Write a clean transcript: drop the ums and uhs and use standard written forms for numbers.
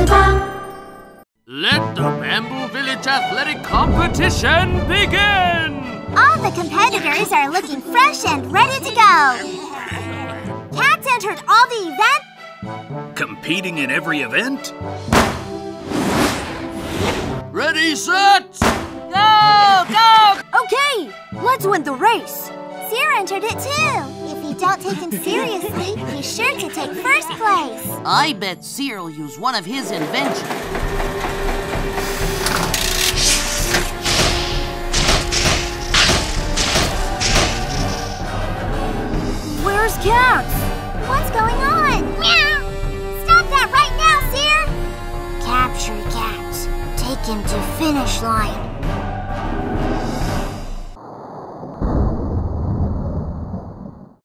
Let the Bamboo Village Athletic Competition begin! All the competitors are looking fresh and ready to go. Katz entered all the events. Competing in every event? Ready, set! Go! Go! Okay, let's win the race. Seer entered it too. If you don't take him seriously, he's sure to take first place. I bet Seer will use one of his inventions. Where's Katz? What's going on? Meow! Stop that right now, Seer! Capture Katz. Take him to finish line.